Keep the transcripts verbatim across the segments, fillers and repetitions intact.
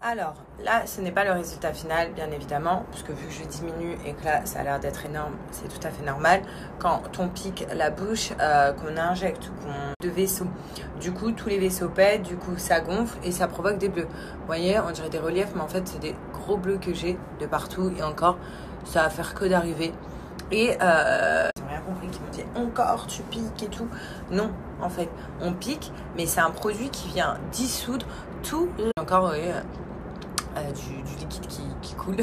Alors là, ce n'est pas le résultat final, bien évidemment, puisque vu que je diminue et que là, ça a l'air d'être énorme, c'est tout à fait normal. Quand on pique la bouche, euh, qu'on injecte, qu'on de vaisseaux, du coup, tous les vaisseaux pètent, du coup, ça gonfle et ça provoque des bleus. Vous voyez, on dirait des reliefs, mais en fait, c'est des gros bleus que j'ai de partout et encore, ça va faire que d'arriver. Et euh, ils n'ont rien compris, qui m'ont dit encore tu piques et tout. Non, en fait, on pique, mais c'est un produit qui vient dissoudre tout. Encore, oui. Euh, du, du liquide qui, qui coule.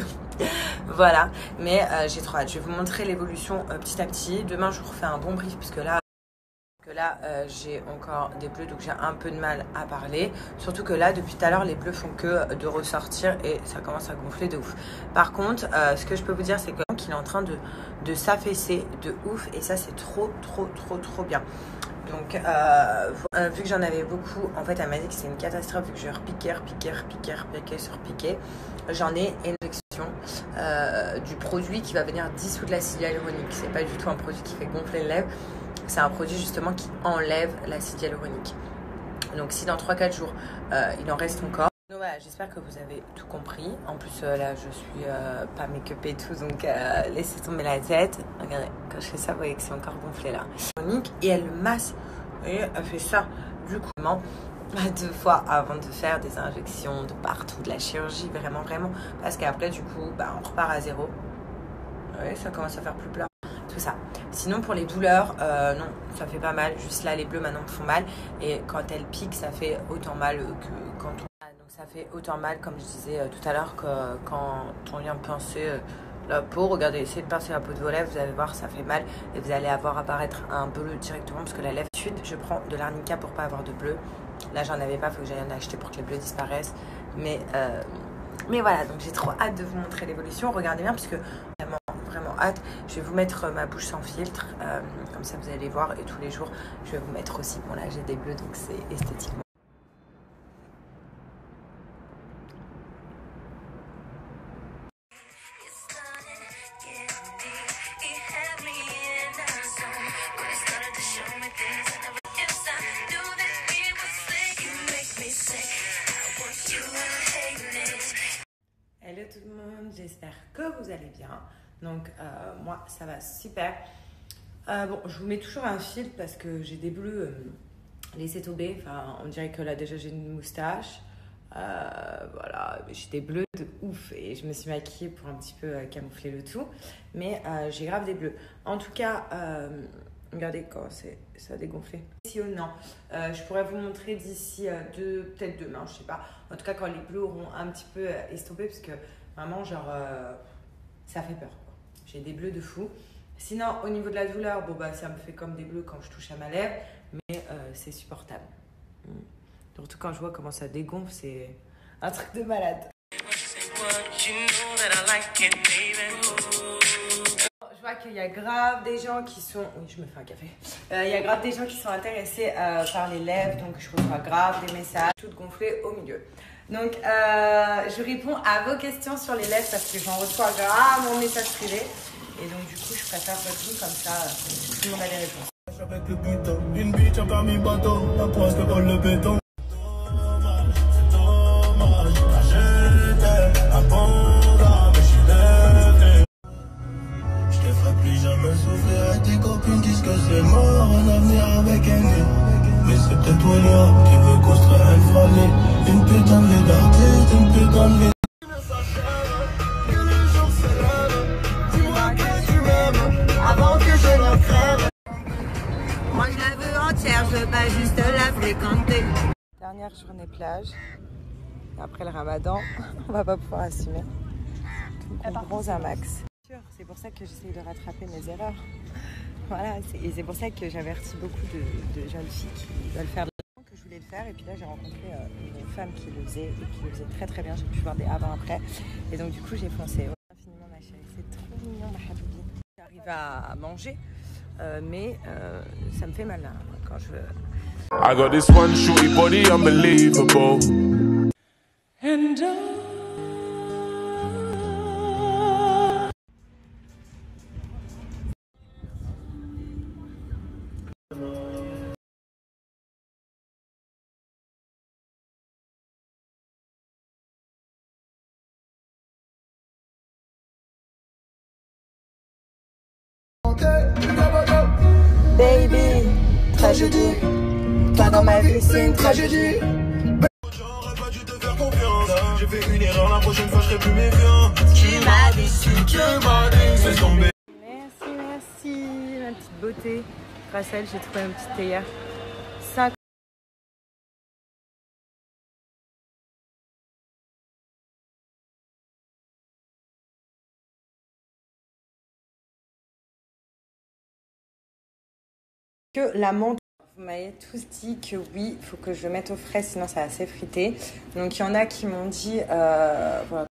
Voilà, mais euh, j'ai trop hâte. Je vais vous montrer l'évolution euh, petit à petit. Demain, je vous refais un bon brief, puisque là, que là euh, j'ai encore des bleus, donc j'ai un peu de mal à parler. Surtout que là, depuis tout à l'heure, les bleus font que de ressortir et ça commence à gonfler de ouf. Par contre, euh, ce que je peux vous dire, c'est qu'il est en train de, de s'affaisser de ouf et ça, c'est trop, trop, trop, trop bien. Donc, euh, euh, vu que j'en avais beaucoup, en fait, elle m'a dit que c'est une catastrophe, vu que je repiquais, repiquais, repiquais, repiquais, sur piquer. J'en ai une injection euh, du produit qui va venir dissoudre l'acide hyaluronique. C'est pas du tout un produit qui fait gonfler les lèvres, c'est un produit justement qui enlève l'acide hyaluronique. Donc, si dans trois quatre jours, euh, il en reste encore. Donc voilà, j'espère que vous avez tout compris. En plus, euh, là, je suis euh, pas make-up et tout, donc euh, laissez tomber la tête. Regardez, quand je fais ça, vous voyez que c'est encore gonflé là. Et elle masse, et elle fait ça, du coup, deux fois avant de faire des injections de partout, de la chirurgie, vraiment, vraiment. Parce qu'après, du coup, bah, on repart à zéro. Oui, ça commence à faire plus plat. Tout ça. Sinon, pour les douleurs, euh, non, ça fait pas mal. Juste là, les bleus maintenant me font mal. Et quand elles piquent, ça fait autant mal que quand on... Donc ça fait autant mal, comme je disais euh, tout à l'heure, que quand on vient pincer euh, la peau. Regardez, essayez de pincer la peau de vos lèvres, vous allez voir, ça fait mal. Et vous allez avoir apparaître un bleu directement, parce que la lèvre sud, je prends de l'arnica pour pas avoir de bleu. Là, j'en avais pas, il faut que j'aille en acheter pour que les bleus disparaissent. Mais, euh, mais voilà, donc j'ai trop hâte de vous montrer l'évolution. Regardez bien, parce que vraiment, vraiment hâte. Je vais vous mettre ma bouche sans filtre, euh, comme ça vous allez voir. Et tous les jours, je vais vous mettre aussi, bon là j'ai des bleus, donc c'est esthétiquement. Hello tout le monde, j'espère que vous allez bien. Donc euh, moi ça va super. Euh, bon, je vous mets toujours un filtre parce que j'ai des bleus, euh, laissez tomber. Enfin, on dirait que là déjà j'ai une moustache. Euh, voilà, j'ai des bleus de ouf et je me suis maquillée pour un petit peu euh, camoufler le tout. Mais euh, j'ai grave des bleus. En tout cas, euh, regardez quand c'est ça a dégonflé. Si ou non, euh, je pourrais vous montrer d'ici euh, deux, peut-être demain, je sais pas. En tout cas, quand les bleus auront un petit peu euh, estompé, parce que vraiment, genre, euh, ça fait peur. J'ai des bleus de fou. Sinon, au niveau de la douleur, bon bah ça me fait comme des bleus quand je touche à ma lèvre, mais euh, c'est supportable. Mm. Surtout quand je vois comment ça dégonfle, c'est un truc de malade. Je vois qu'il y a grave des gens qui sont... Oui, je me fais un café. Euh, il y a grave des gens qui sont intéressés euh, par les lèvres, donc je reçois grave des messages, toutes gonflées au milieu. Donc, euh, je réponds à vos questions sur les lèvres parce que j'en reçois grave mon message privé. Et donc, du coup, je préfère répondre comme ça, tout le monde a les réponses. Avec le butin, une bitch a pas mis bateau, la poisse de vol le béton. Jamais souffrir et tes copines disent que c'est mort, un avenir avec un nez. Mais c'est peut-être toi là qui veut construire une famille. Une putain de vie d'artiste, une putain de vie. Que les jours se lèvent, dis-moi que tu m'aimes avant que je ne crève. Moi je la veux entière, je veux pas juste la fréquenter. Dernière journée plage. Après le ramadan, on va pas pouvoir assumer. Donc on bronze un max. C'est pour ça que j'essaye de rattraper mes erreurs. Voilà, et c'est pour ça que j'avertis beaucoup de, de jeunes filles qui veulent faire de l'argent, que je voulais le faire. Et puis là, j'ai rencontré euh, une femme qui le faisait et qui le faisait très très bien. J'ai pu voir des avant-après. Et donc, du coup, j'ai foncé. Ouais, infiniment, ma chérie. C'est trop mignon, ma habibi. J'arrive à manger, euh, mais euh, ça me fait mal là, quand je veux. I got this one shorty body unbelievable. And I tragédie. Toi dans ma vie, c'est une tragédie. J'aurais pas dû te faire confiance. J'ai fait une erreur, la prochaine fois je serai plus méfiant. Tu m'as déçu. Tu m'as dit, c'est tombé. Merci, merci, ma petite beauté. Grâce à elle, j'ai trouvé une petite théière. Ça. Que la menthe, vous m'avez tous dit que oui, il faut que je le mette au frais, sinon ça va s'effriter. Donc il y en a qui m'ont dit, euh, voilà.